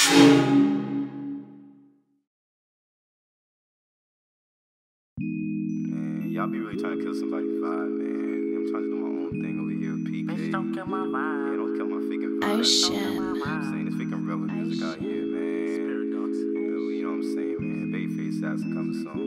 Man, y'all be really trying to kill somebody's vibe, man. I'm trying to do my own thing over here, PK. Bitch, don't kill my vibe. Yeah, don't kill my freaking vibe. Oh shit. You know what I'm saying? It's freaking rebel music out here, man. Spirit dogs. You know what I'm saying, man? Babyface Assassin coming soon.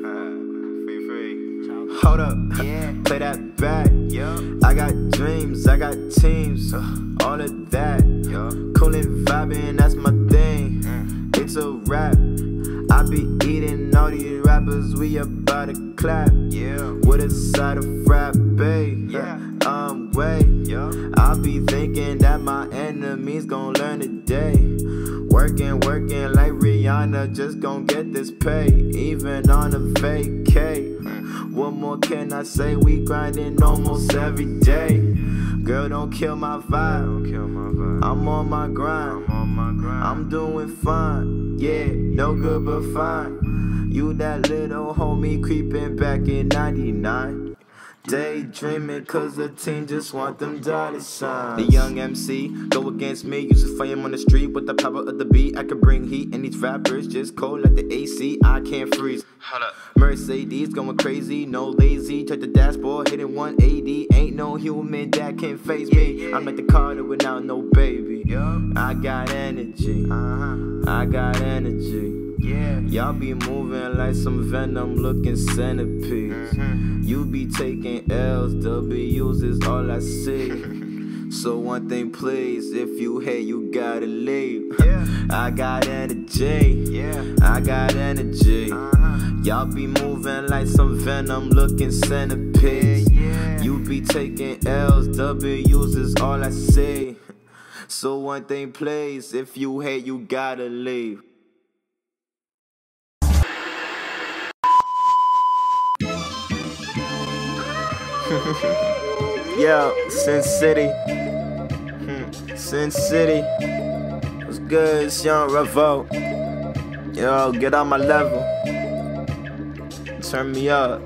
Free. Hold up, Yeah. play that back. Yeah. I got dreams, I got teams, all of that. Yeah. Coolin' vibing, that's my thing. It's a rap. I be eating all these rappers, we about to clap. Yeah. With a side of frappe, Yeah. Wait. Yeah. I be thinking that my enemies gon' learn today. Working like Rihanna, just gon' get this pay. Even on a vacay. What more can I say? We grinding almost every day. Girl, don't kill my vibe. I'm on my grind. I'm doing fine. Yeah, no good but fine. You that little homie creeping back in 99. Daydreaming cause the team just want them dollar signs. The young MC go against me, use his flame on the street with the power of the beat. I can bring heat and these rappers just cold like the AC. I can't freeze. Mercedes going crazy, no lazy. Check the dashboard, hitting 180. Ain't no human that can face me. I'm like the Carter without no baby. I got energy. I got energy. Yeah. Y'all be moving like some venom looking centipedes. You be taking L's, W's is all I see. So one thing please, if you hate you gotta leave. Yeah. I got energy. Yeah. I got energy. Y'all be moving like some venom looking centipedes. Yeah. You be taking L's, W's is all I see. So one thing please, if you hate you gotta leave. Yo, Sin City. Sin City. What's good? It's Young Revo. Yo, get on my level. Turn me up.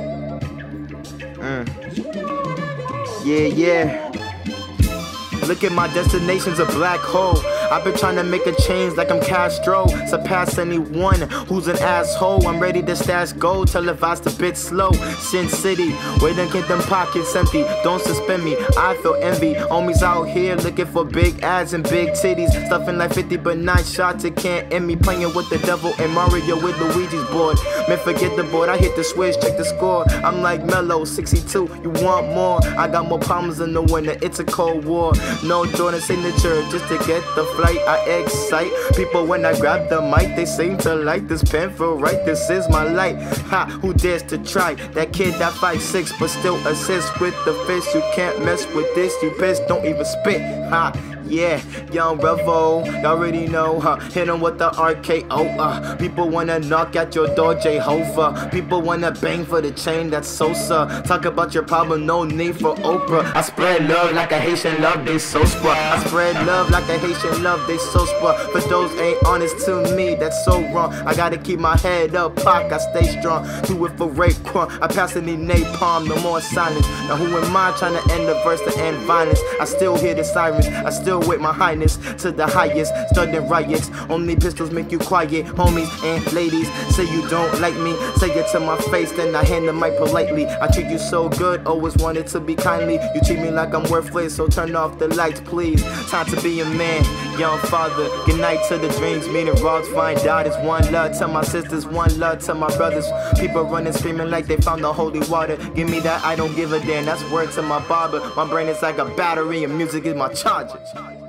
Yeah. Look at my destination's a black hole. I've been trying to make a change like I'm Castro. Surpass anyone who's an asshole. I'm ready to stash gold, televised a bit slow. Sin City, wait and get them pockets empty. Don't suspend me, I feel envy. Homies out here looking for big ads and big titties. Stuffing like 50 but 9 shots, it can't end me. Playing with the devil and Mario with Luigi's board. Man, forget the board, I hit the switch, check the score. I'm like Mello, 62, you want more? I got more problems than the winner, it's a cold war. No Jordan signature, just to get the flight, I excite people when I grab the mic. They seem to like this pen for right, this is my light. Ha, who dares to try? That kid that 5'6" but still assists with the fist. You can't mess with this, you pissed, don't even spit. Ha, yeah, Young Revo, y'all already know, hit him with the RKO, people wanna knock at your door, Jehovah. People wanna bang for the chain, that's Sosa. Talk about your problem, no need for Oprah. I spread love like a Haitian love, they so spot. I spread love like a Haitian love, they so spot. But those ain't honest to me, that's so wrong. I gotta keep my head up, Pac, I stay strong. Do it for Raekwon, I pass any napalm, no more silence. Now who am I trying to end the verse to end violence? I still hear the sirens, I still with my highness to the highest, starting riots. Only pistols make you quiet, homies and ladies. Say you don't like me, say it to my face, then I hand the mic politely. I treat you so good, always wanted to be kindly. You treat me like I'm worthless, so turn off the lights, please. Time to be a man, young father. Good night to the dreams, meaning rods find out. It's one love to my sisters, one love to my brothers. People running, screaming like they found the holy water. Give me that, I don't give a damn. That's word to my barber. My brain is like a battery, and music is my charger.